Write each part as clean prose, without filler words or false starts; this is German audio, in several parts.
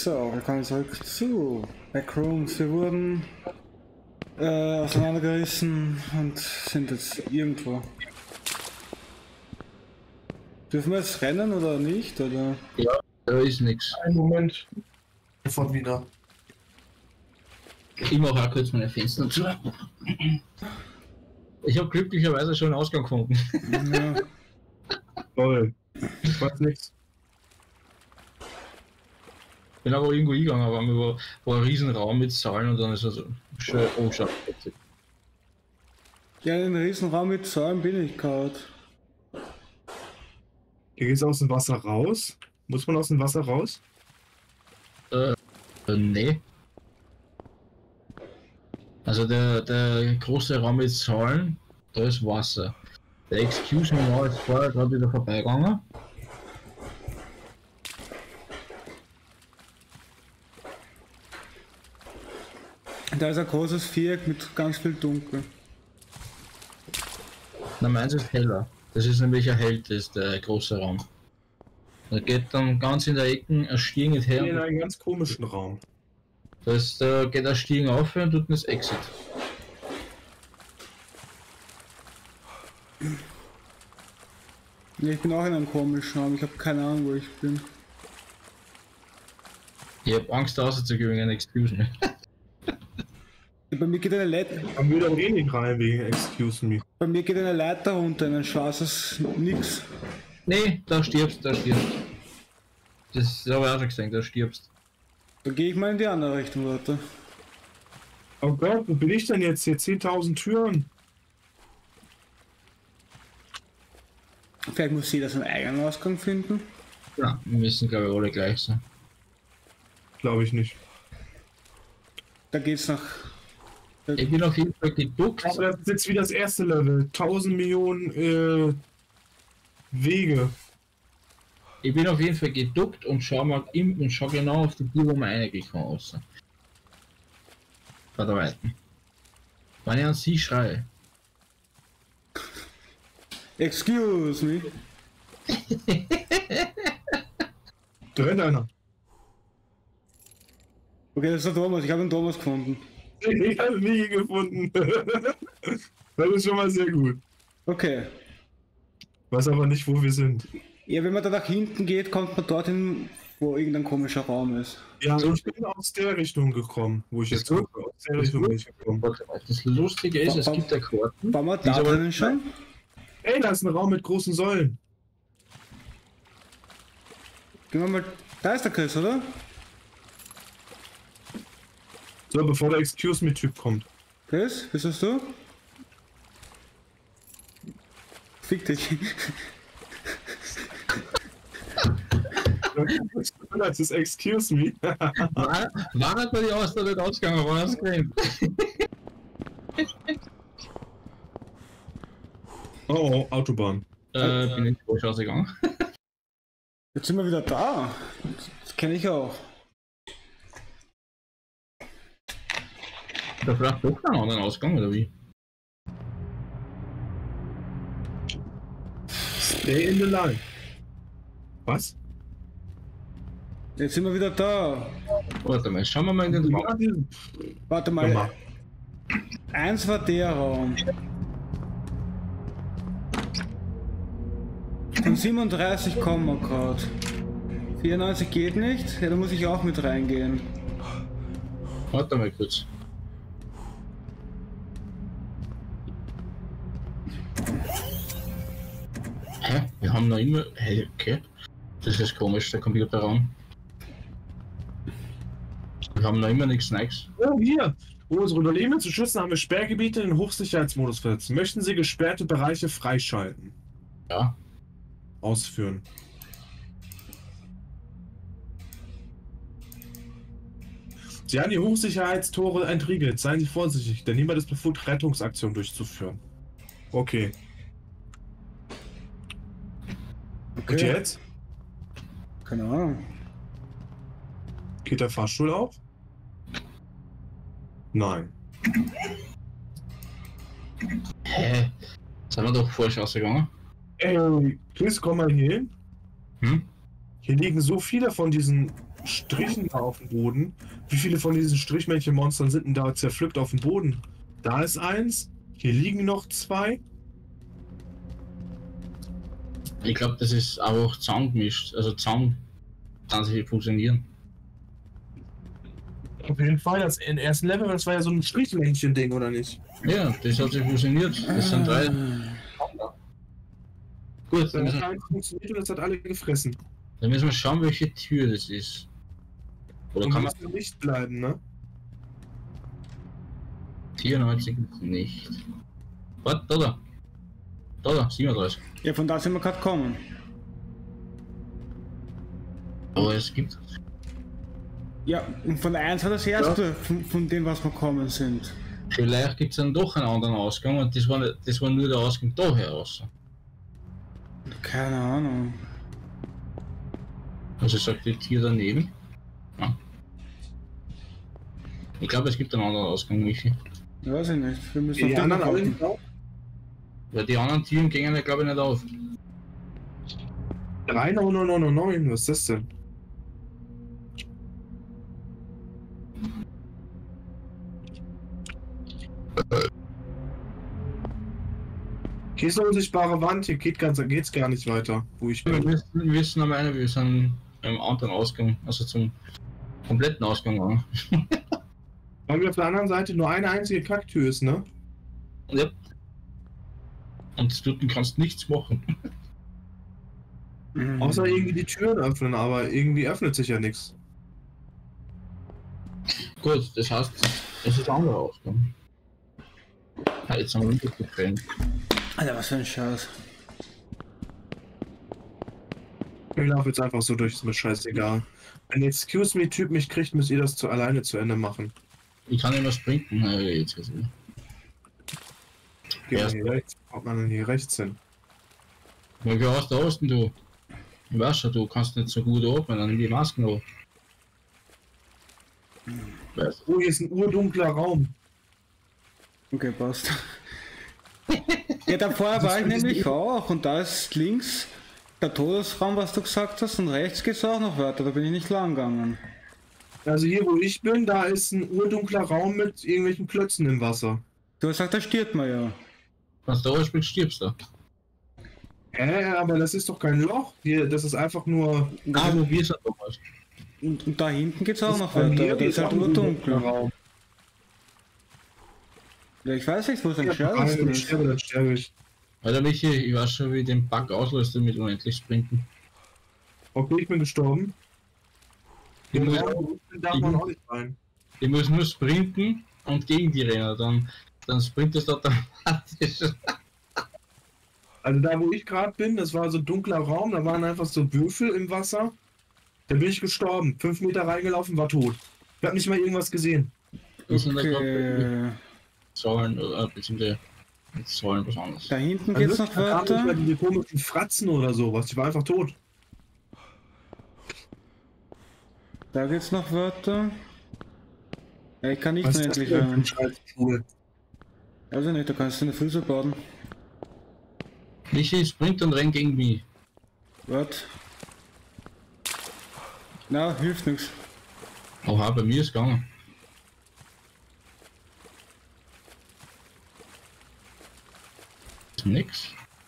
So, willkommen zurück zu Backrooms. Wir wurden auseinandergerissen und sind jetzt irgendwo. Dürfen wir jetzt rennen oder nicht? Oder? Ja, da ist nichts. Einen Moment. Sofort wieder. Ich mache auch kurz meine Fenster zu. Ich habe glücklicherweise schon einen Ausgang gefunden. Ja. Toll. Ich weiß nichts. Bin aber irgendwo hingegangen, aber war ein Riesenraum mit Säulen und dann ist es schön umgeschaut. Ja, in den Riesenraum mit Säulen bin ich gerade. Hier geht's aus dem Wasser raus. Muss man aus dem Wasser raus? Nee. Also der große Raum mit Säulen, da ist Wasser. Der Excuse Me Now ist vorher gerade wieder vorbeigegangen. Da ist ein großes Viereck mit ganz viel Dunkel. Na, meins ist heller. Das ist nämlich erhellt, ist der große Raum. Da geht dann ganz in der Ecke ein Stieg nicht her. In einem ganz komischen Raum. Da geht der Stieg auf und tut das Exit. Ja, ich bin auch in einem komischen Raum. Ich habe keine Ahnung, wo ich bin. Ich hab Angst rauszugehen, excuse me. Bei mir geht eine Leiter. Haben wir doch eh nicht rein wegen Excuse Me. Bei mir geht eine Leiter runter in ein schwarzes Nix. Nee, da stirbst, da stirbst. Das habe ich auch schon gesehen, da stirbst. Da gehe ich mal in die andere Richtung, Leute. Oh Gott, wo bin ich denn jetzt hier? 10.000 Türen. Vielleicht muss jeder seinen eigenen Ausgang finden. Ja, wir müssen glaube ich alle gleich sein. Glaube ich nicht. Da geht's nach. Ich bin auf jeden Fall geduckt. Aber das ist jetzt wie das erste Level. 1000 Millionen Wege. Ich bin auf jeden Fall geduckt und schau mal und schau genau auf die Tür, wo man reingekommen außer. Bei der Weiten. Wenn ich an sie schreie. Excuse me. Da rennt einer. Okay, das ist der Thomas. Ich habe den Thomas gefunden. Ich habe nie gefunden. Das ist schon mal sehr gut. Okay. Weiß aber nicht, wo wir sind. Ja, wenn man da nach hinten geht, kommt man dorthin, wo irgendein komischer Raum ist. Ja, ich bin aus der Richtung gekommen, wo ich jetzt gucke. Aus der Richtung bin ich gekommen. Das Lustige ist, es gibt ja Karten. Waren wir da drinnen schon? Ey, da ist ein Raum mit großen Säulen. Gehen wir mal. Da ist der Chris, oder? So, bevor der Excuse Me-Typ kommt. Chris, bist das du? Fick dich. Das ist Excuse Me. War halt bei die Ausdauer nicht ausgegangen, war das gesehen. Oh, Autobahn. Bin ich falsch ausgegangen. Jetzt sind wir wieder da. Das kenne ich auch. Da vielleicht doch einen anderen Ausgang, oder wie? Stay in the line. Was? Jetzt sind wir wieder da. Warte mal, schauen wir mal in den Raum. Warte mal. Eins war der Raum. Von 37 kommen wir gerade. 94 geht nicht. Ja, da muss ich auch mit reingehen. Warte mal kurz. Hä? Wir haben noch immer. Hey, okay. Das ist komisch, der Computerraum. Wir haben noch immer nichts Neues. Oh, hier! Um unsere Unternehmen zu schützen, haben wir Sperrgebiete in den Hochsicherheitsmodus versetzt. Möchten Sie gesperrte Bereiche freischalten? Ja. Ausführen. Sie haben die Hochsicherheitstore entriegelt. Seien Sie vorsichtig, denn niemand ist befugt, Rettungsaktionen durchzuführen. Okay. Und jetzt? Keine Ahnung. Geht der Fahrstuhl auf? Nein. Hä? Sind wir doch falsch ausgegangen? Ey, Chris, komm mal hier hin. Hm? Hier liegen so viele von diesen Strichen da auf dem Boden. Wie viele von diesen Strichmännchen-Monstern sind denn da zerpflückt auf dem Boden? Da ist eins. Hier liegen noch 2. Ich glaube, das ist einfach zusammengemischt. Also zusammen kann sich funktionieren. Auf jeden Fall, das im ersten Level, das war ja so ein Strichmännchen-Ding, oder nicht? Ja, das hat sich fusioniert. Das sind 3. Gut, Das hat eins funktioniert und das hat alle gefressen. dann müssen wir schauen, welche Tür das ist. Oder Und kann man muss nicht bleiben, ne? 94 nicht? Warte, da. Da, 37. Ja, von da sind wir gerade gekommen. Aber es gibt. Ja, und von 1 war das erste von dem, was wir gekommen sind. Vielleicht gibt es dann doch einen anderen Ausgang und das war nur der Ausgang da heraus. Keine Ahnung. Also sagt die Tier daneben. Ja. Ich glaube, es gibt einen anderen Ausgang, Michi. Weiß ich nicht. Wir müssen Die auf den anderen alle warten. nicht auf? Weil die anderen Tieren gingen ja, glaube ich, nicht auf. 3,999, was ist das denn? Hier ist eine unsichtbare Wand, hier geht's gar nicht weiter, wo ich Wir bin. wissen aber eine, wir sind im anderen Ausgang, also zum kompletten Ausgang gegangen. Weil wir auf der anderen Seite nur eine einzige Kacktür ist, ne? Ja. Und du kannst nichts machen. Mhm. Außer irgendwie die Türen öffnen, aber irgendwie öffnet sich ja nichts. Gut, das heißt, es ist ein anderer Ausgang. Ja, jetzt haben wir nicht gefällt. Alter, was für ein Scheiß. Ich laufe jetzt einfach so durch, ist mir scheißegal. Wenn der Excuse Me-Typ mich kriegt, müsst ihr das alleine zu Ende machen. Ich kann nicht mehr sprinten. Ja, jetzt gesehen. Geht Ja. man hier rechts? Kommt man denn hier rechts hin? Weil wie hast du aus denn du? Ich weiß schon, du kannst nicht so gut atmen, dann nimm die Masken auf. Weißt Oh, hier ist ein urdunkler Raum. Okay, passt. Ja, da vorher war ich nämlich auch und da ist links der Todesraum, was du gesagt hast, und rechts geht's auch noch weiter, da bin ich nicht lang gegangen. Also hier, wo ich bin, da ist ein urdunkler Raum mit irgendwelchen Klötzen im Wasser. Du hast gesagt, da stirbt man ja. Wenn du da spielst, stirbst du. Aber das ist doch kein Loch. Hier, das ist einfach nur... Ah, wo wir sind damals. Und da hinten geht's auch noch bei weiter, mir aber das ist auch halt ein urdunkel. Raum. Ja, ich weiß nicht, wo es am Ja, schärfsten wenn ich ist. sterbe, dann sterbe ich. Alter Michi, ich weiß schon, wie ich den Bug auslöst mit unendlich sprinten. Okay, ich bin gestorben. Ich Den muss, Raum, wo ich bin, darf man auch nicht rein. ich muss nur sprinten und gegen die rennen, dann sprintest du automatisch. Also da, wo ich gerade bin, das war so ein dunkler Raum, da waren einfach so Würfel im Wasser. Da bin ich gestorben. 5 Meter reingelaufen, war tot. Ich habe nicht mal irgendwas gesehen. Wir sind da gerade Okay. Zahlen, beziehungsweise mit Zahlen was anderes. Da hinten Also geht's noch da kamen nicht mal weiter. diese komischen Fratzen oder sowas. Ich war einfach tot. Da geht's noch weiter. Ja, ich kann nicht Was mehr ist das endlich denn für ein rein. Scheißstuhl? Also nicht, da kannst du eine Füße bauen. Michi, sprint und renn gegen mich. Wart. Na, hilft nichts. Oha, bei mir ist gegangen. Ist nix.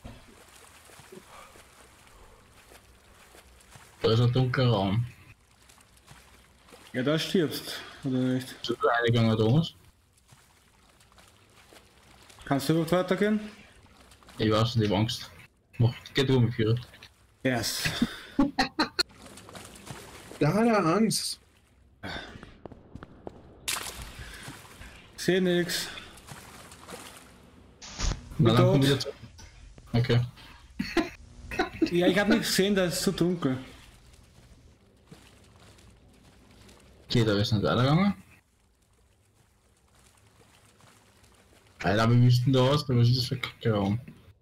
Da ist ein dunkler Raum. Ja, da stirbst. Oder nicht? Ist da reingegangen, Thomas? Kannst du überhaupt weitergehen? Ich weiß nicht, ich hab Angst. Geh du mit Führer. Yes. Da hat er Angst. Seh nix. Na, dann komm tot. wieder zurück. Okay. Ja, ich hab nichts gesehen, da ist zu dunkel. Okay, da ist nicht weitergegangen. Alter, wir müssten da aus, was ist das für ein Kacke-Raum?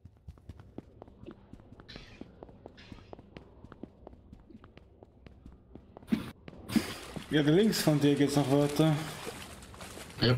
Ja, links von dir geht's noch weiter. Ja,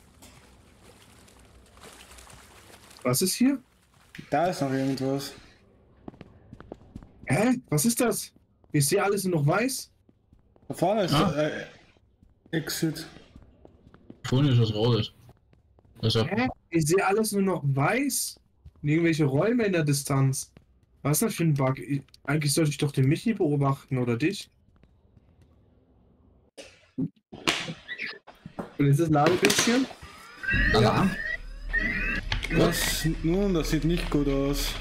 Was ist hier? Da ist noch irgendwas. Hä? Was ist das? Ich sehe alles nur noch weiß. Da vorne ist Ah. der Exit. Vorne ist was Rotes. Also, Hä? Ich sehe alles nur noch weiß. Irgendwelche Räume in der Distanz. Was ist das für ein Bug? Eigentlich sollte ich doch den Michi beobachten, oder dich? Und jetzt das Ladebildschirm? Alarm. Was? Nun, das sieht nicht gut aus.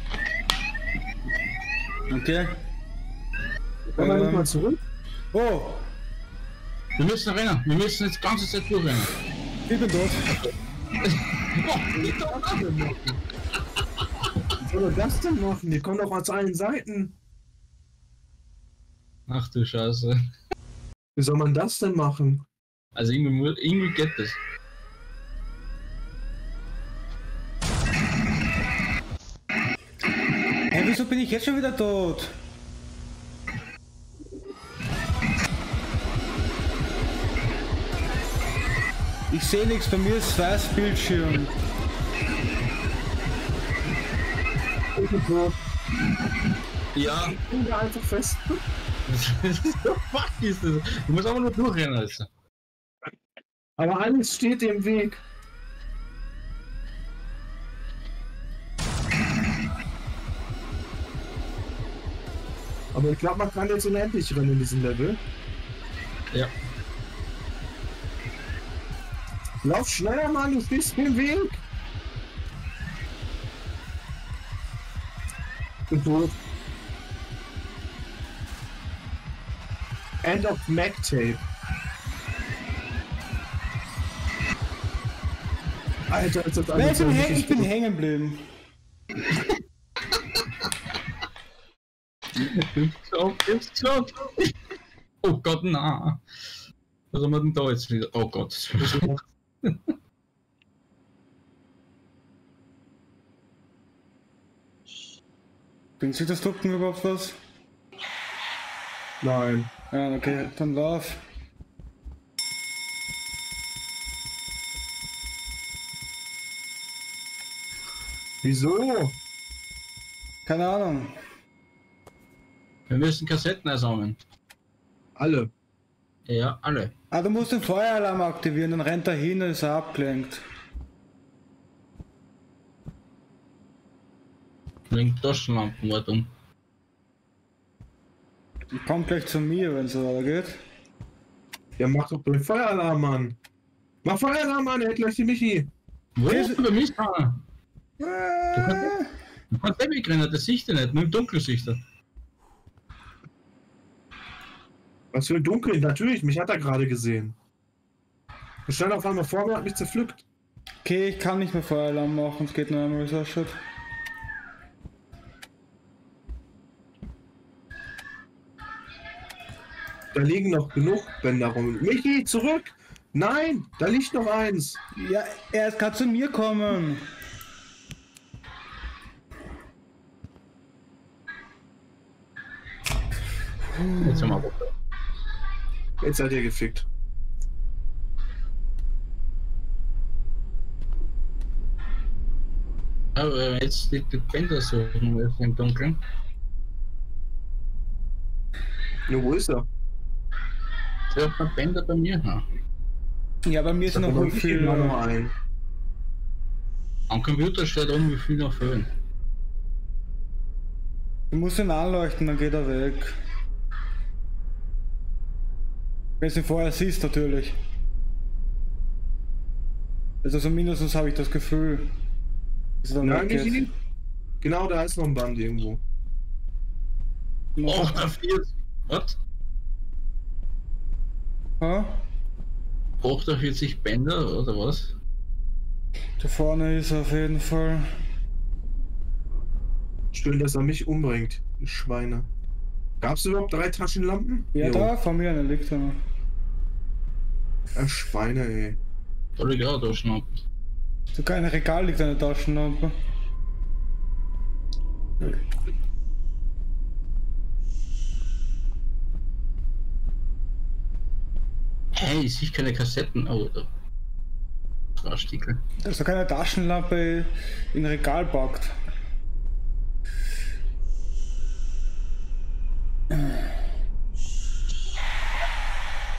Okay. Kommen wir nochmal zurück? Oh, Wir müssen rennen. Wir müssen jetzt die ganze Zeit durchrennen. ich bin tot. Was soll er das denn machen? Die kommen doch aus allen Seiten. Ach du Scheiße. Wie soll man das denn machen? Also irgendwie geht das. Hey, wieso bin ich jetzt schon wieder tot? Ich sehe nichts, bei mir ist weiß Bildschirm. Ich bin tot. Ja. Ich bin da einfach fest. Fuck ist das? Du musst aber nur durchrennen, Alter. Aber alles steht im Weg. Aber ich glaube, man kann jetzt unendlich rennen in diesem Level. Ja. Lauf schneller, Mann, du stehst mir im Weg. Bin tot. End of MacTape. Alter, ist das Nein, alles ich bin hängen geblieben. Jetzt geschafft. Oh Gott, na. Was haben wir denn da jetzt wieder? Oh Gott. Bringt sich das Drucken überhaupt was? Nein. Ja, okay, dann lauf. Wieso? Keine Ahnung. Wir müssen Kassetten einsammeln. Alle. Ja, alle. Ah, du musst den Feueralarm aktivieren, dann rennt er hin und ist er abgelenkt. Wegen Taschenlampenwartung. Ich komm gleich zu mir, wenn es so weitergeht. Ja, mach doch den Feueralarm an. Mach Feueralarm an, er hat gleich die Michi. Wo Okay, ist bei mir dran? Äh, Du kannst nicht wegrennen, das siehst du nicht, nur im Dunkeln siehst du. Was für ein Dunkel? Natürlich, mich hat er gerade gesehen. Er stand auf einmal vor mir und hat mich zerpflückt. Okay, ich kann nicht mehr Feueralarm machen, es geht nur einmal, wie es ausschaut. Da liegen noch genug Bänder rum. Michi, zurück! Nein, da liegt noch eins. Ja, er ist gerade zu mir kommen. Jetzt haben wir aber. Jetzt seid ihr gefickt. Aber jetzt die Bänder suchen wir im Dunkeln. Nur wo ist er? Der hat ein Bänder bei mir. Ja. Ja, bei mir sind noch Da so viel. immer noch ein. Am Computer steht oben, wie viel noch fehlen. Du musst ihn anleuchten, dann geht er weg. Wenn du ihn vorher siehst, natürlich. Also so mindestens habe ich das Gefühl. Dass er dann Nein, weggeht. Michi. Genau, da ist noch ein Band irgendwo. Oh, da fehlt. Was? Ha? 48 Bänder oder was? Da vorne ist er auf jeden Fall. Schön, dass er mich umbringt. Die Schweine. Gab es überhaupt 3 Taschenlampen? Ja, Jo. da, vor mir eine liegt er noch. Schweine, ey. Soll ich auch da schnappen? Sogar in einem Regal liegt eine Taschenlampe. Hey, ich sehe keine Kassetten. Oh, da. Das war Stickel. Da ist sogar eine Taschenlampe in ein Regal packt.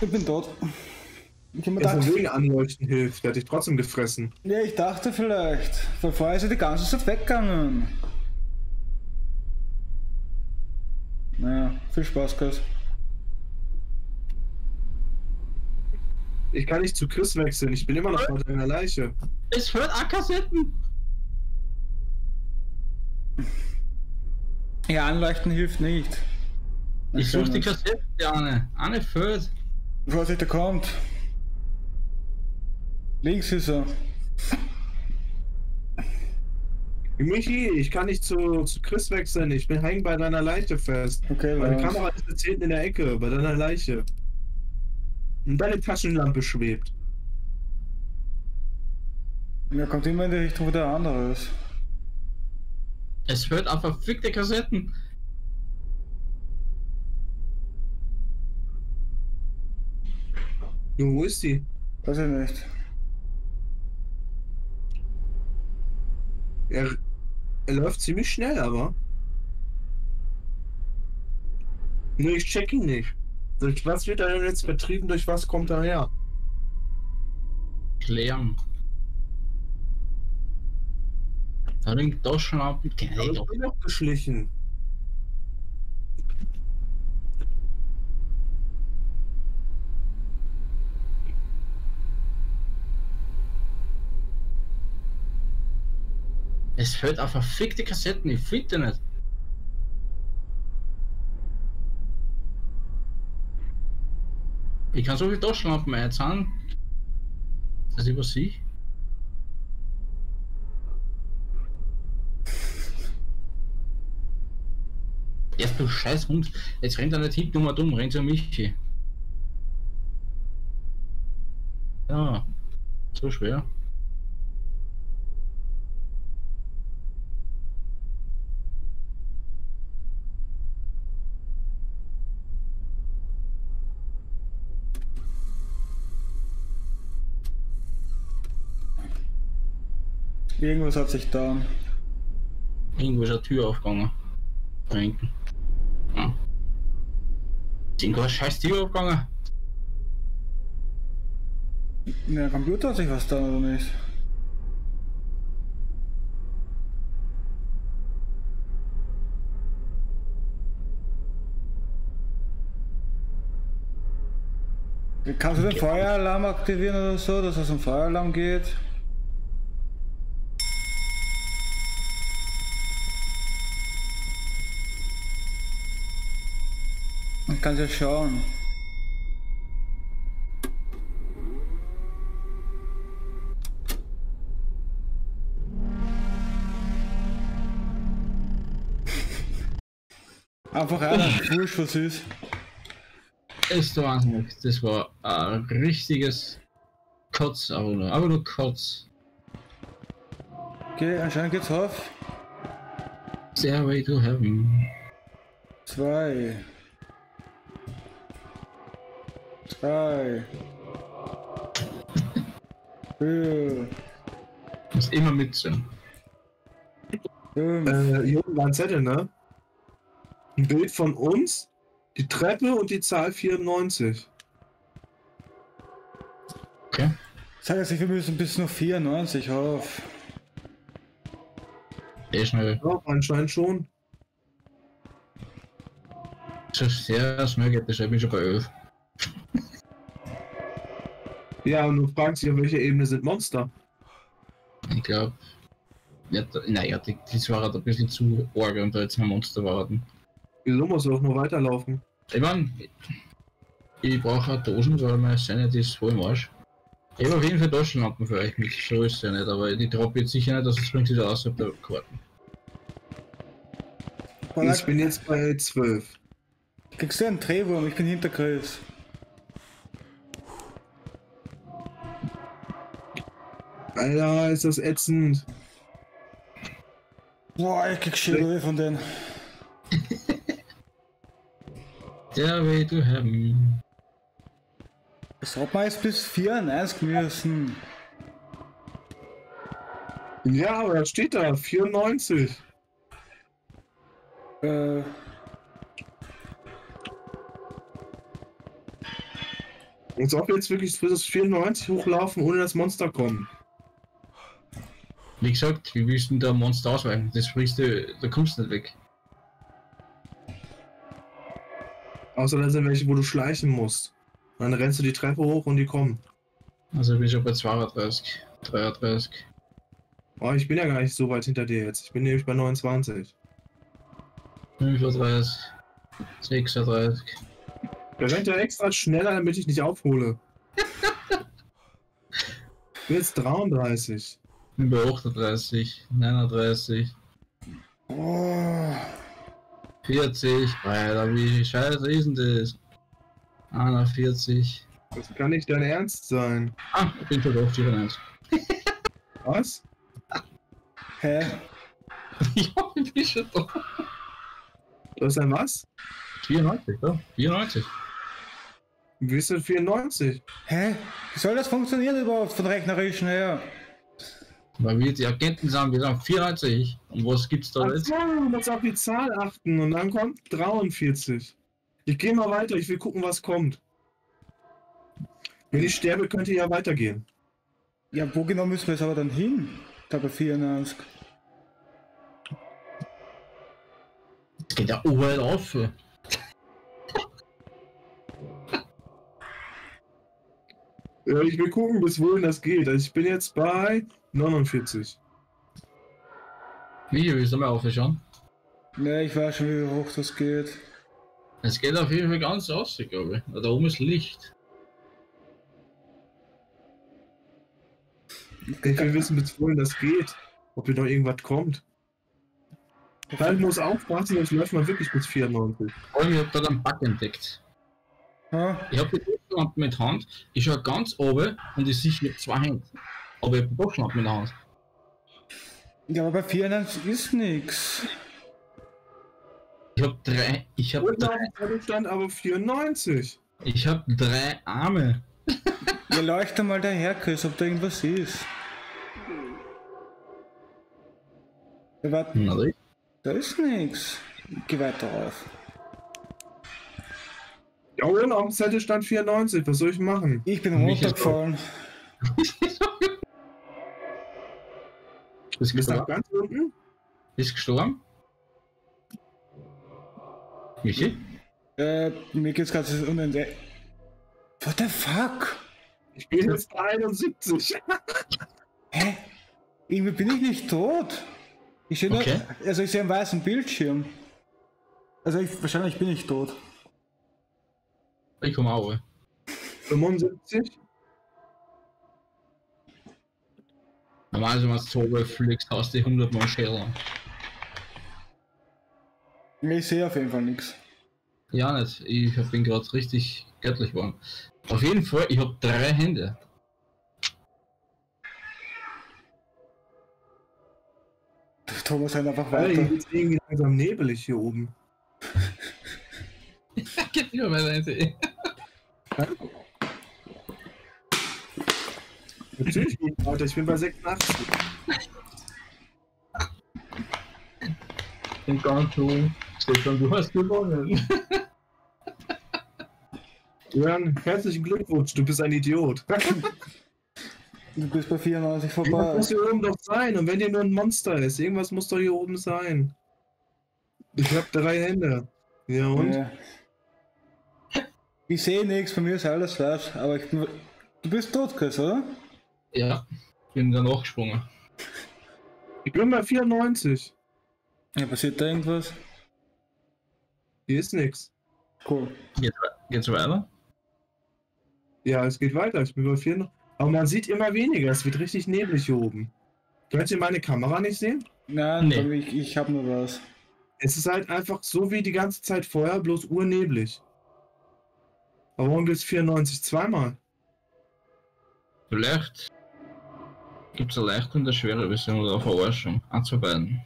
Ich bin tot. Ich hab mir Jetzt gedacht, wegen Anleuchten hilft, der hat dich trotzdem gefressen. ja, ich dachte vielleicht. Weil vorher ist er die ganze Zeit weggegangen. Naja, viel Spaß, Chris. Ich kann nicht zu Chris wechseln, ich bin immer noch bei deiner Leiche. Es hört A-Kassetten. Ja, anleuchten hilft nicht. Ich suche die Kassetten, die Anne fällt. Vorsicht, der kommt. Links ist er. Michi, ich kann nicht zu Chris wechseln, ich bin hängen bei deiner Leiche fest. Okay, Meine Lars. Kamera ist jetzt hinten in der Ecke, bei deiner Leiche. Und deine Taschenlampe schwebt. Ja, kommt immer in die Richtung, wo der andere ist. Es hört auf verfickte Kassetten. Du, wo ist sie? Weiß ich nicht. Er läuft ziemlich schnell, aber. Nur ich check ihn nicht. Durch was wird er denn jetzt vertrieben? Durch was kommt er her? Klären. Da ringt doch schon ab. Ich bin noch geschlichen. Es hört auf verfickte Kassetten, ich finde nicht. Ich kann so viel Taschenlampen einzahlen. Das über sie. Erst du scheiß Hund. Jetzt rennt er nicht hinten um und um, rennt zu Michi. Ja, so schwer. Irgendwas hat sich da. Irgendwo ist eine Tür aufgegangen. Da hinten. Ja. Ist irgendwo eine scheiß Tür aufgegangen? Der Computer hat sich was da oder nicht? Kannst du den Feueralarm aktivieren oder so, dass es um Feueralarm geht? Ich kann ja schauen. Einfach einer, wurscht was ist. Ist der Wahnsinn. Das war ein richtiges Kotz, aber nur Kotz. Okay, anscheinend geht's auf. Stairway to Heaven. 2. 3. 4. Muss immer mitsehen. 5. Hier war ein Zettel, ne? Ein Bild von uns, die Treppe und die Zahl 94. Okay. Sag jetzt, wir müssen bis noch 94 auf. Schnell. Ja, anscheinend schon. So sehr schnell geht das, ich bin schon bei 11. Ja, und du fragst dich, auf welcher Ebene sind Monster? Ich glaube. Ja, naja, die waren ein bisschen zu arg und da jetzt mal Monster warten. Wieso muss er auch nur weiterlaufen? Ich mein, ich brauche eine Dosen, weil meine Sanity ist voll im Arsch. Ich habe auf jeden Fall Taschenlampen für euch mit, so ist es ja nicht, aber die droppe jetzt sicher nicht, dass es bringt wieder außerhalb der Karten. Ich bin jetzt bei 12. Kriegst du einen Drehwurm? Ich bin hinter Chris. Alter, ist das ätzend. Boah, ich krieg Schädel von denen. Stairway to Heaven. Das hat man jetzt bis 94 müssen. Ja, aber da steht da 94. Als ob wir jetzt wirklich bis das 94 hochlaufen, ohne dass Monster kommen. Wie gesagt, wie willst du denn da Monster ausweichen? Das sprichst du, da kommst du nicht weg. Außer da sind welche, wo du schleichen musst. Und dann rennst du die Treppe hoch und die kommen. Also ich bin schon bei 32, 33. Oh, ich bin ja gar nicht so weit hinter dir jetzt. Ich bin nämlich bei 29. 35, 36. Der rennt ja extra schneller, damit ich nicht aufhole. Ich bin jetzt 33. Ich bin bei 38, 39, Oh, 40. Alter, wie scheiße ist denn das? 41. Das kann nicht dein Ernst sein. Ah, ich bin schon auf 94. Was? hä? Ja, ich bin schon da. Du hast ein was? 94, ja? 94. Wie bist du 94? Hä? Wie soll das funktionieren überhaupt von rechnerischen her? Weil wir die Agenten sagen, wir sagen 94. Und was gibt's da jetzt? Achso, du musst auf die Zahl achten und dann kommt 43. Ich gehe mal weiter, ich will gucken, was kommt. Wenn ich sterbe, könnt ihr ja weitergehen. Ja, wo genau müssen wir jetzt aber dann hin? Da bei 94. Das geht ja überall auf. Ja, ich will gucken, bis wohin das geht. Also ich bin jetzt bei 49. Wie, willst du mal aufschauen? Ne, ich weiß schon, wie hoch das geht. Es geht auf jeden Fall ganz aus, glaube ich. Da oben ist Licht. Ich will wissen, bis wohin das geht. Ob hier noch irgendwas kommt. Halt muss aufpassen, sonst läuft man wirklich bis 94. Vor allem, ich hab da einen Bug entdeckt. Ha? Ich hab die Taschenlampe mit Hand, ich schau ganz oben und ich sehe mit zwei Händen. Aber ich hab die Taschenlampe mit der Hand. Ja, aber bei 94 ist nix. Ich hab drei, Stand aber 94. ich hab drei Arme. Ja, leuchte mal daher, Chris, ob da irgendwas ist. Ja, warte, Na, da ist nix. Geh weiter rauf. Ja, und auf dem Zettel stand 94. Was soll ich machen? Ich bin Mich ist runtergefallen. Bist Bist du gestorben? ganz unten? Bist gestorben? Michi? Mir geht's gerade so unten. What the fuck? Ich bin jetzt bei 71. Hä? Irgendwie bin ich nicht tot. Ich sehe nur, Okay. also ich sehe einen weißen Bildschirm. Also wahrscheinlich bin ich tot. Ich komme auch. 75. Normalerweise, wenn du so oben fliegst, hast du die 100 Mal Schädel. Ich sehe auf jeden Fall nichts. Ja, nicht. Ich bin gerade richtig göttlich geworden. Auf jeden Fall, ich habe drei Hände. Thomas rennt einfach Alter, weiter. jetzt irgendwie langsam nebelig hier oben. Geht wieder meine Hände. Natürlich nicht, Alter, ich bin bei 86. Und ganz oben steht schon, du hast gewonnen. Jörn, herzlichen Glückwunsch, du bist ein Idiot. Du bist bei 94 Irgendwas vorbei. muss hier oben doch sein. Und wenn hier nur ein Monster ist, irgendwas muss doch hier oben sein. Ich hab 3 Hände. Ja und? Ja. Ich sehe nichts, bei mir ist alles weiß, aber ich bin... Du bist tot, Chris, oder? Ja, bin dann nachgesprungen. Ich bin bei 94. Ja, passiert da irgendwas? Hier ist nix. Cool. Geht's weiter? Ja, es geht weiter. Ich bin bei 4. Aber man sieht immer weniger. Es wird richtig neblig hier oben. Könnt ihr meine Kamera nicht sehen? Nein, Nee. bei mir, ich habe nur was. Es ist halt einfach so wie die ganze Zeit vorher, bloß urneblig. Aber warum gibt's 94 zweimal? Vielleicht gibt's eine leichte und eine schwere Version oder eine Verarschung. Eins von beiden.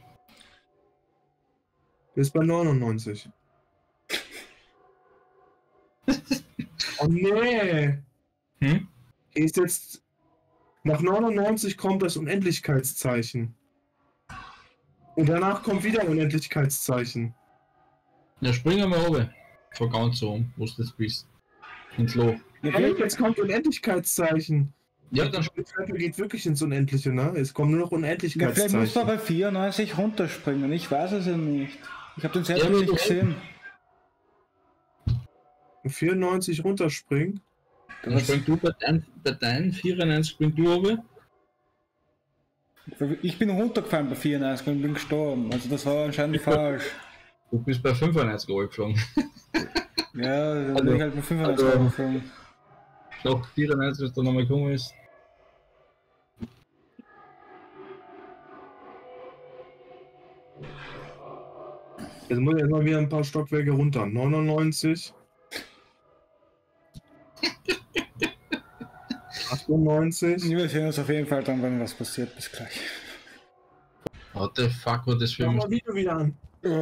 Du bist bei 99. Oh nee! Hm? Hier ist jetzt... Nach 99 kommt das Unendlichkeitszeichen. Und danach kommt wieder ein Unendlichkeitszeichen. Ja, springen wir oben. Von ganz oben, wo du das bist. ins Loch. Ja, Hey, jetzt kommt Unendlichkeitszeichen. Ja, dann Die Treppe geht wirklich ins Unendliche, ne? Es kommen nur noch vielleicht muss man Unendlichkeitszeichen. bei 94 runterspringen. Ich weiß es ja nicht. Ich habe den Ja, Zettel aber nicht du- gesehen. 94 runterspringen. Dann spring du bei deinen 94 spring du runter. Ich bin runtergefallen bei 94 und bin gestorben. Also das war anscheinend falsch. Du bist bei 95 geflogen. Ja, dann Also- bin ich halt bei 95 also- runtergefallen. Nach 94, was da nochmal gekommen ist. Jetzt muss ich jetzt mal wieder ein paar Stockwerke runter. 99. 98. Wir sehen uns auf jeden Fall dann, wenn was passiert. Bis gleich. What the fuck, war das für Schau ein... mal Video wieder an.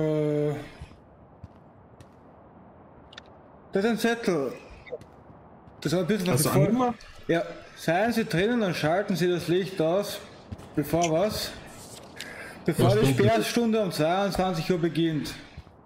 Das ist ein Zettel. Das war ein bisschen was Hast du bevor. angemacht? Ja, seien Sie drinnen und schalten Sie das Licht aus. Bevor was? Bevor Was die dunkel ist? Sperrstunde um 22 Uhr beginnt.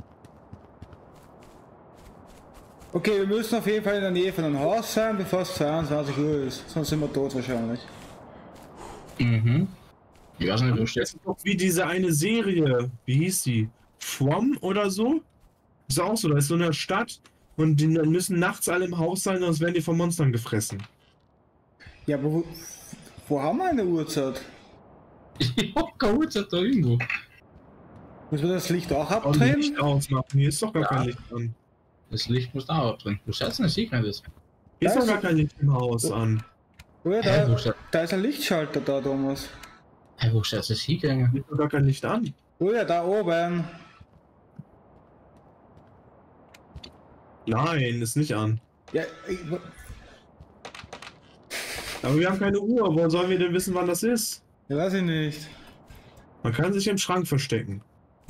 Okay, wir müssen auf jeden Fall in der Nähe von einem Haus sein, bevor es 22 Uhr ist. Sonst sind wir tot wahrscheinlich. Mhm. Ich weiß nicht, wo Das steht. ist doch wie diese eine Serie. Wie hieß die? From oder so? Ist auch so, da ist so eine Stadt und die müssen nachts alle im Haus sein, sonst werden die von Monstern gefressen. Ja, aber wo haben wir eine Uhrzeit? Ich hab keine Uhrzeit da irgendwo. Müssen wir das Licht auch Und abdrehen? Licht ausmachen. Hier ist doch gar Ja. kein Licht an. Das Licht muss da auch drin. Wo steht's denn das Sieg das? Hier ist Da doch ist- gar kein Licht im Haus an. Oder Hä, wo da, steht... da ist ein Lichtschalter da, Thomas. Hey, wo steht das Sieg? Hier ist doch gar kein Licht an. Oh ja, da oben. Nein, ist nicht an. Ja, Aber wir haben keine Uhr. Woher sollen wir denn wissen, wann das ist? weiß ich nicht. Man kann sich im Schrank verstecken.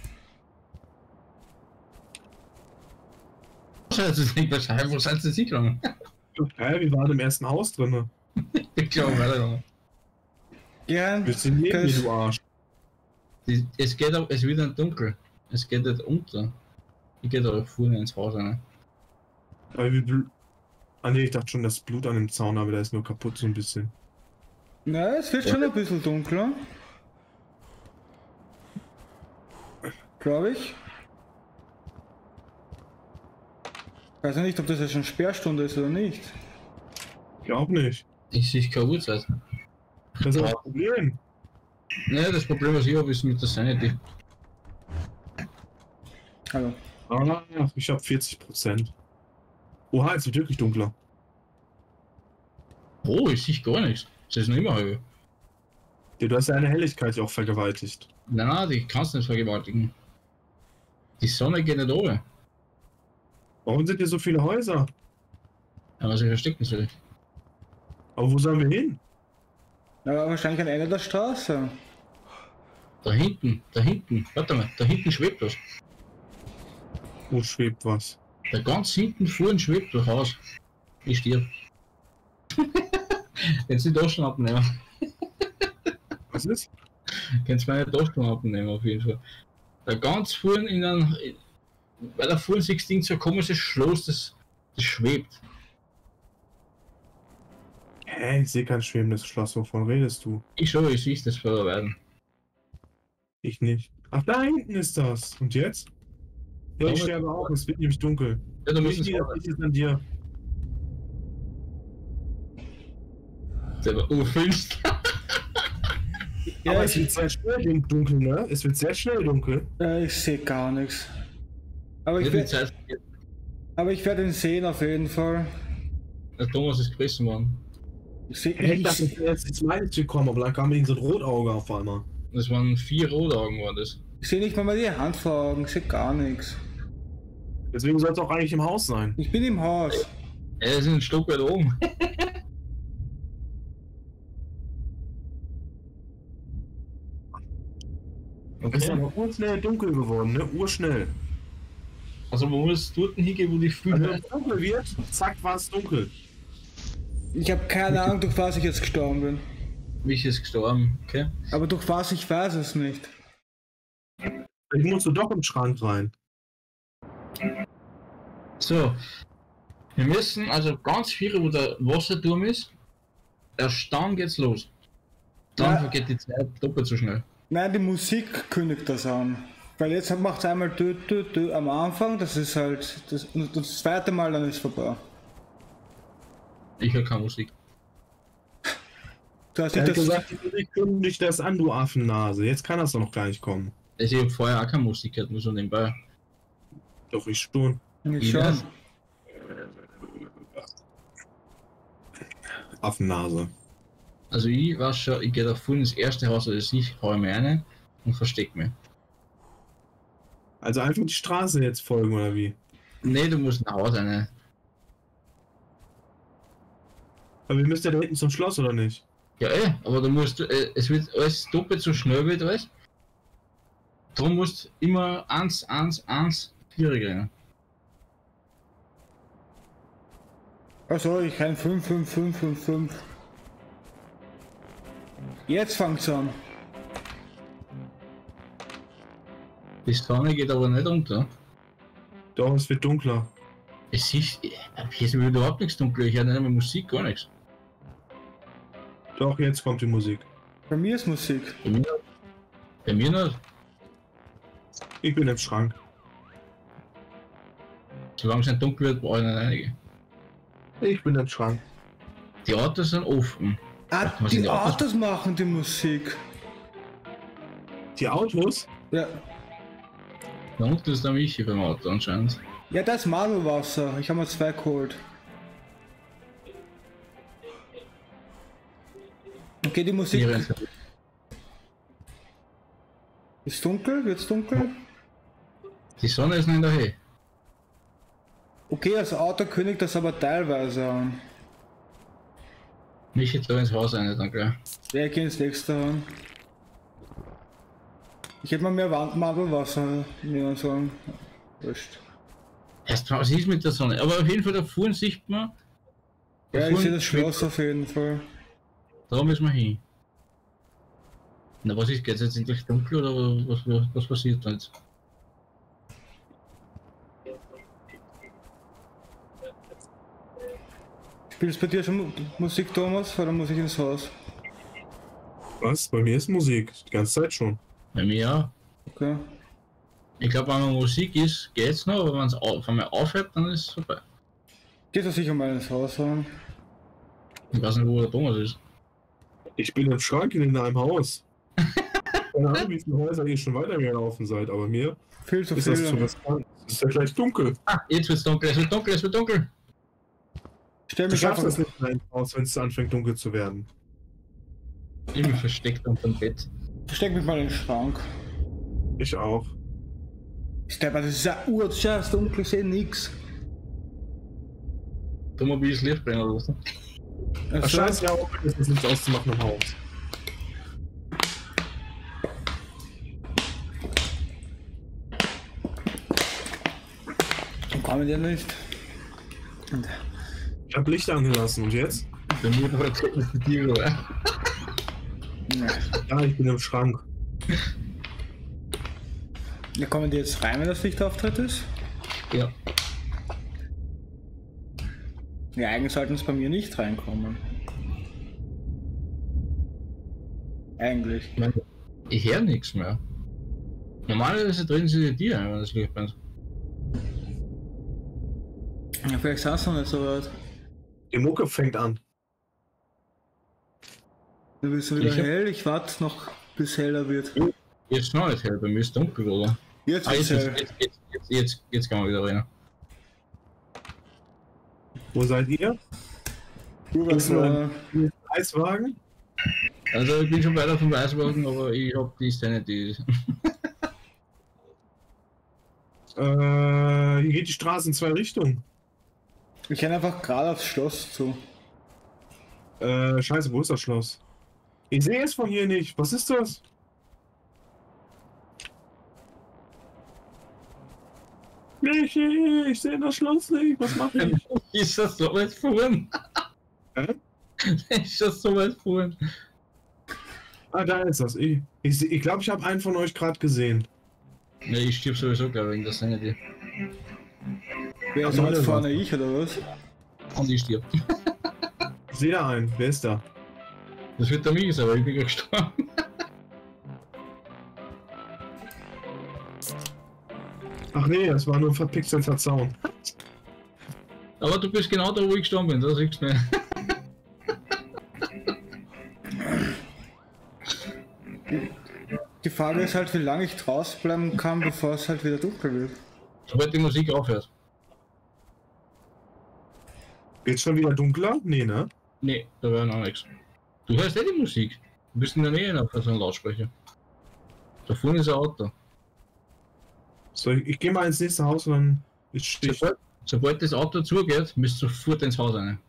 Wo steht das Sieg? Wo steht das Sieg dran? Hä, wir waren im ersten Haus drin. Ich glaube, weiter. Gern. Bist du neben mir, du Arsch? Es geht auch, es wird dann dunkel. Es geht nicht unter. Ich gehe da vorne ins Haus rein. Weil ah ne, ich dachte schon, das Blut an dem Zaun, aber der ist nur kaputt so ein bisschen. Na, es wird schon ein bisschen dunkler. Glaube ich. Weiß ja nicht, ob das jetzt schon Sperrstunde ist oder nicht. Ich glaub nicht. Ich sehe keine Uhrzeit. Das ist das Problem. Naja, das Problem, was ich habe, ist mit der Sanity. Hallo. Ah, ich hab 40%. Oha, es wird wirklich dunkler. Oh, ich sehe gar nichts. Das ist noch immer halb. Ja, du hast ja eine Helligkeit ja auch vergewaltigt. Nein, die kannst du nicht vergewaltigen. Die Sonne geht nicht oben. Warum sind hier so viele Häuser? Aber sie verstecken sich. Aber wo sollen wir hin? Aber wahrscheinlich am Ende der Straße. Da hinten, warte mal, da hinten schwebt was. Wo schwebt was? Da ganz hinten vorne schwebt das Haus. Ich stirb. Jetzt die Taschen abnehmen. Was ist? Kannst meine Taschen abnehmen auf jeden Fall. Da ganz vorne in einem, weil da vorne sich Ding so ein komisches Schloss, das schwebt. Hä, ich sehe kein schwebendes Schloss. Wovon redest du? Ich sehe das vor werden. Ich nicht. Ach, da hinten ist das. Und jetzt? Ja, ich sterbe auch. Es wird nämlich dunkel. Ja, da müssen Ich sie das ist an dir. selber finster. Ja, Aber es ich, wird sehr schnell dunkel, ne? Es wird sehr schnell dunkel. ich sehe gar nichts. Aber Ja, ich, die werd, Zeit, aber ich werde ihn sehen auf jeden Fall. der Thomas ist gerissen worden. Ich sehe Ich dachte, es wäre jetzt ins Light gekommen, aber dann kam irgend so ein Rotauge auf einmal. Das waren 4 Rotaugen, war das. ich seh nicht mal die Hand vor Augen, ich sehe gar nichts. Deswegen soll es auch eigentlich im Haus sein. Ich bin im Haus. Er ist ein Stück weit oben. Es ist Okay. aber urschnell dunkel geworden, ne? Urschnell. Also man muss dort hingehen, wo die Also Fühler. wenn es dunkel wird, zack, war es dunkel. Ich habe keine Ahnung, durch was ich jetzt gestorben bin. Mich ist gestorben, okay? Aber durch was ich weiß es nicht. Ich musste doch im Schrank rein. So. Wir müssen also ganz viel, wo der Wasserturm ist, erst dann geht's los. Dann Ja. vergeht die Zeit doppelt so schnell. Nein, die Musik kündigt das an. Weil jetzt macht es einmal am Anfang, das ist halt und das zweite Mal, dann ist vorbei. Ich höre keine Musik. Du hast Er nicht hat das. gesagt, ich kündige das an, du Affennase. Jetzt kann das doch noch gar nicht kommen. Also ich habe vorher auch keine Musik gehört, nur so nebenbei. Doch, ich schon. Ich schon. Affennase. Also ich weiß schon, ich gehe da voll ins erste Haus, also ich hau mir rein und versteck mich. Also einfach die Straße jetzt folgen, oder wie? Nee, du musst nach Hause rein. Aber wir müssen ja da hinten zum Schloss, oder nicht? Ja aber du musst, es wird alles doppelt so schnell wird alles. Darum musst du immer 1, 1, 1, 4 rennen. Also ich kann 5, 5, 5, 5, 5. Jetzt fängt's an. Die Sonne geht aber nicht unter. Doch, es wird dunkler. Es ist, hier ist überhaupt nichts dunkel, ich höre nicht mehr Musik, gar nichts. Doch, jetzt kommt die Musik. Bei mir ist Musik. Bei mir, bei mir nicht. Ich bin im Schrank. Solange es nicht dunkel wird, brauche ich nicht reingehen. Ich bin im Schrank. Die Autos sind offen. Ah, Was sind die die Autos? Autos machen die Musik. Die Autos? Ja, Da unten ist der Michi beim Auto anscheinend. ja, das ist Marmelwasser. Ich habe mir 2 geholt. Okay, die Musik Hier rennt ist dunkel. Wird's dunkel? Die Sonne ist nicht daher. Okay, das Auto kündigt das aber teilweise an. Michi da ins Haus rein, danke. Ja, ich geh ins nächste ran. Ich hätte mal mehr Marmelwasser nehmen sollen. Wurscht. Erst was ist mit der Sonne? Aber auf jeden Fall da vorne sieht man. da Ja, ich vorne sehe das Schloss auf jeden Fall. Da müssen wir hin. Na was ist, geht's jetzt endlich dunkel oder was passiert da jetzt? Spielst bei dir schon Musik, Thomas? Oder muss ich ins Haus? Was? Bei mir ist Musik. Die ganze Zeit schon. Bei mir ja. Okay. Ich glaube, wenn man Musik ist, geht's noch, aber wenn man aufhört, dann ist es vorbei. Geht doch sicher mal ins Haus rein. Ich weiß nicht, wo der Thomas ist. Ich bin im Schrank in einem Haus. Keine Ahnung, wie viele Häuser ihr schon weitergelaufen seid, aber mir Viel zu ist das zu viel. riskant. Es ist ja gleich dunkel. Ah, jetzt wird's dunkel, es wird dunkel, es wird dunkel. Stell Du mich schaffst einfach. das nicht in einem Haus, wenn es anfängt dunkel zu werden. Ich bin versteckt unterm Bett. Steck mich mal in den Schrank. Ich auch. Das ist ja urscheiß dunkel, ich seh nix. Du mobiles Licht bringen oder was? Ach, Also, scheiße, ja, auch ist es nicht auszumachen im Haus. kann man ja nicht. Ich hab Licht angelassen und jetzt? Bei mir war das die Tiere, oder? Ja, ich bin im Schrank. Ja, kommen die jetzt rein, wenn das Lichtauftritt ist? Ja. Ja, eigentlich sollten es bei mir nicht reinkommen. Eigentlich. Ich meine, ich höre nichts mehr. Normalerweise drehen sie die Tiere ein, wenn das Licht brennt. Ja, vielleicht ist es noch nicht so weit. Die Mucke fängt an. Du bist wieder Ich hab- hell, ich warte noch bis heller wird. Jetzt noch nicht hell, bei mir ist dunkel, oder? Jetzt Ah, ist hell. jetzt kann man wieder rein. Wo seid ihr? Urwärts, Ist ein Eiswagen? Also ich bin schon weiter vom Eiswagen, aber ich hab die Szene, die... Hier geht die Straße in 2 Richtungen. ich kann einfach gerade aufs Schloss zu. Scheiße, wo ist das Schloss? Ich sehe es von hier nicht. Was ist das? Michi, ich sehe das Schloss nicht. Was mache ich? Ist das so weit vorn? Hä? Ist das so weit vorn? Ah, da ist das. Ich glaube, ich habe einen von euch gerade gesehen. Ja, ich stirb sowieso, glaube ich, wegen der Szene, die... Wer ist Aber jetzt alle vorne, ich oder was? Und ich stirb. Ich sehe da einen. Wer ist da? Das wird der mies, aber ich bin gestorben. Ach nee, das war nur ein verpixelter Zaun. Aber du bist genau da, wo ich gestorben bin, da siehst du mehr. Die Frage ist halt, wie lange ich draußen bleiben kann, bevor es halt wieder dunkel wird. Sobald die Musik aufhört. Geht's schon wieder dunkler? Nee, ne? Nee, da wäre noch nichts. Du hörst eh die Musik. Du bist in der Nähe auf so einem Lautsprecher. Da vorne ist ein Auto. So, ich gehe mal ins nächste Haus und dann ist Stich. Sobald das Auto zugeht, müsst du sofort ins Haus rein.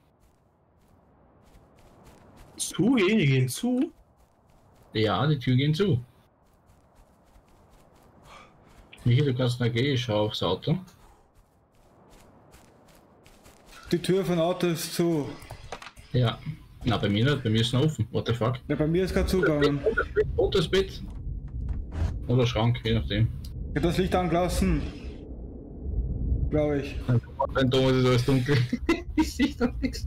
Zu, die gehen zu. Ja, die Tür gehen zu. Michi, du kannst noch gehen, ich schau aufs Auto. Die Tür von Auto ist zu. Ja. Na, bei mir nicht, bei mir ist noch offen. What the fuck? Ja, bei mir ist gerade zugegangen. Rotes Bett. Oder Schrank, je nachdem. Ich hab das Licht angelassen. Glaube ich. Wenn Thomas ist alles dunkel. Ich sehe doch nichts.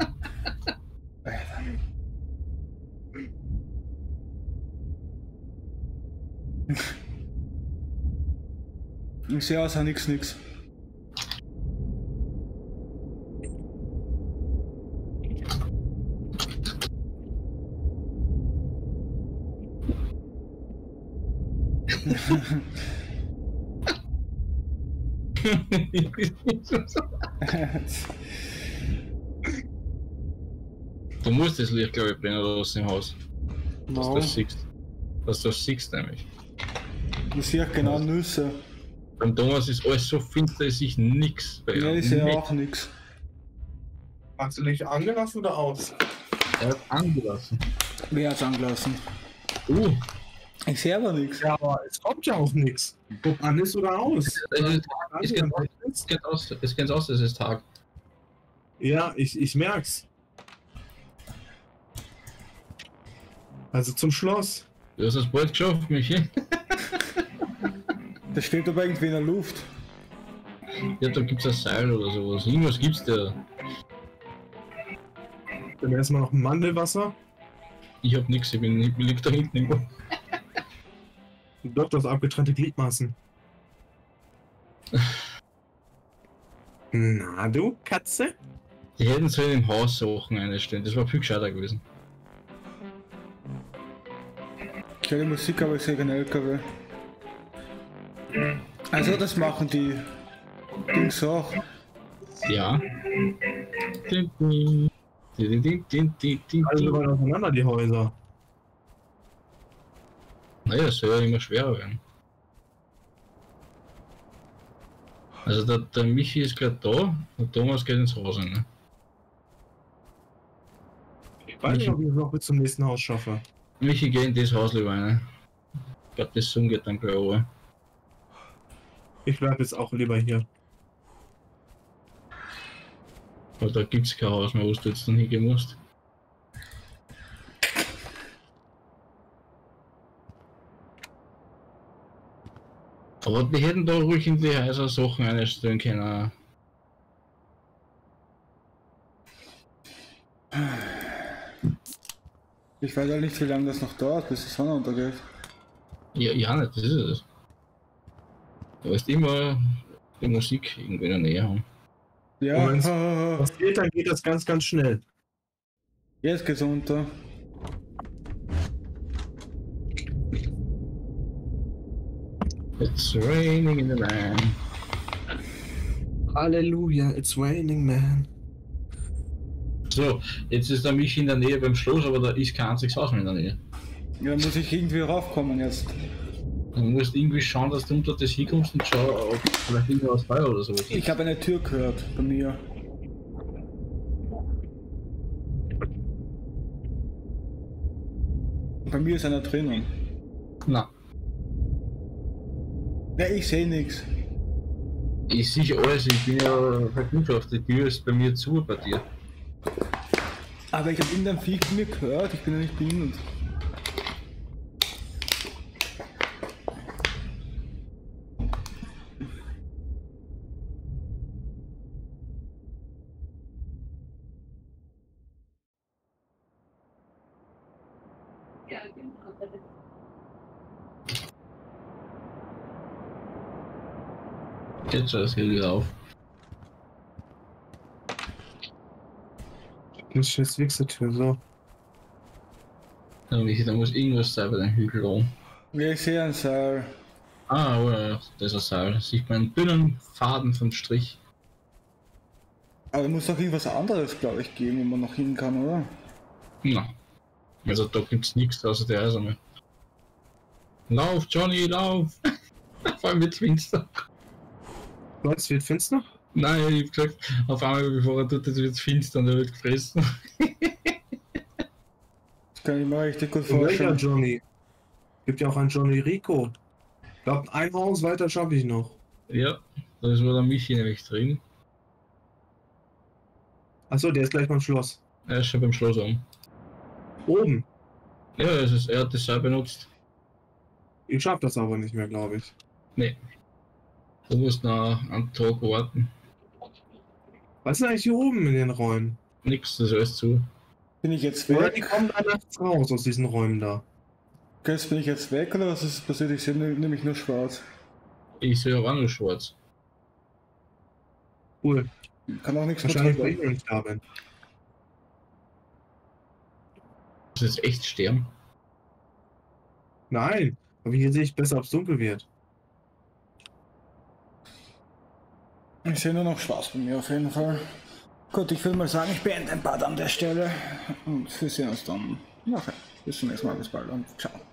Ich sehe außer nix. Du musst das Licht, glaube ich, brennen lassen im Haus. Dass du No. das siehst. Dass du das siehst, nämlich. Ich sehe genau Nüsse. Beim Thomas ist alles so finster, ich sehe nix. Bei Ja, ihm. ich sehe Nix. auch nix. Hast du Licht angelassen oder aus? Er hat angelassen. Wer hat's angelassen? Ich sehe aber nix. Ja, aber es kommt ja auch nichts. Ob an ist oder aus. Es geht aus, es ist Tag. Ja, ich merk's. Also zum Schloss. Du hast es bald geschafft, Michi. Das steht aber irgendwie in der Luft. Ja, da gibt's ein Seil oder sowas. Irgendwas gibt's da. Dann erstmal noch ein Mandelwasser. Ich hab nix, ich lieg da hinten irgendwo. Doch, das abgetrennte Gliedmaßen. Na du, Katze? Die hätten sollen im Haus Sachen einstellen, das war viel gescheiter gewesen. Ich höre die Musik, aber ich sehe keinen LKW. Also das machen die Dings auch. Ja. Also weit auseinander die Häuser. Naja, es soll ja immer schwerer werden. Also der Michi ist gerade da und Thomas geht ins Haus, ne? Ich weiß nicht, ob ich es noch bis zum nächsten Haus schaffe. Michi geht in das Haus lieber rein. Ich glaube, das Zoom geht dann gleich runter. Ich bleib jetzt auch lieber hier. Weil da gibt's kein Haus mehr, wo du jetzt dann hingehen musst. Aber die hätten da ruhig in die Häuser Sachen einstellen können. Ich weiß halt nicht, wie lange das noch dauert, bis die Sonne untergeht. Ja, ja, nicht, das ist es. Du wirst immer die Musik irgendwie in der Nähe haben. Ja, Und wenn's was geht, dann geht das ganz, ganz schnell. jetzt geht's unter. It's raining in the land. Halleluja, it's raining, man. So, jetzt ist der Michi in der Nähe beim Schloss, aber da ist kein einziges Haus mehr in der Nähe. Ja, dann muss ich irgendwie raufkommen jetzt. Du musst irgendwie schauen, dass du unter das hinkommst und schau, ob vielleicht irgendwas Feuer oder so ist. Ich habe eine Tür gehört bei mir. Bei mir ist einer drinnen. Na, Ja, ich sehe nichts. ich sehe alles, ich bin ja verknüpft, die Tür ist bei mir zu bei dir. Aber ich habe irgendein Viech von mir gehört, ich bin ja nicht behindert. Jetzt schaut das Hill wieder auf. Das ist jetzt Wichsertür, so. Da muss irgendwas sein bei den Hügel oben. Wir sehen ein Seil. Ah, oh ja, das ist ein Seil. Sieht man einen dünnen Faden vom Strich. Aber da muss doch irgendwas anderes, glaube ich, geben, wo man noch hin kann, oder? Na. Also da gibt's nichts außer der Eiserne. Lauf, Johnny, lauf! Vor allem wird's finster. Was, wird finster? Nein, ich hab gesagt, auf einmal bevor er tut, wird's finster und er wird gefressen. Das kann ich mir richtig gut Welcher vorstellen. Johnny? Gibt ja auch einen Johnny Rico. Ich glaube, ein Haus weiter schaffe ich noch. Ja, da ist wohl der Michi nämlich drin. Achso, der ist gleich beim Schloss. Er ist schon beim Schloss um. Oben. Ja, er hat das Seil benutzt. Ich schaff das aber nicht mehr, glaube ich. Nee. Du musst noch einen Tag warten. Was ist denn eigentlich hier oben in den Räumen? Nix, das ist alles zu. Bin ich jetzt Oder die weg? kommen da nachts raus aus diesen Räumen da. Okay, jetzt bin ich jetzt weg oder was ist passiert? Ich sehe nämlich nur schwarz. Ich sehe auch nur schwarz. Cool. Kann auch nichts mehr Wahrscheinlich, tun. weil ich noch nicht da bin. Das ist echt sterben. Nein, aber hier sehe ich besser, ob es dunkel wird. Ich sehe nur noch schwarz bei mir auf jeden Fall. Gut, ich würde mal sagen, ich beende den Part an der Stelle und wir sehen uns dann nachher. Bis zum nächsten Mal, bis bald und ciao.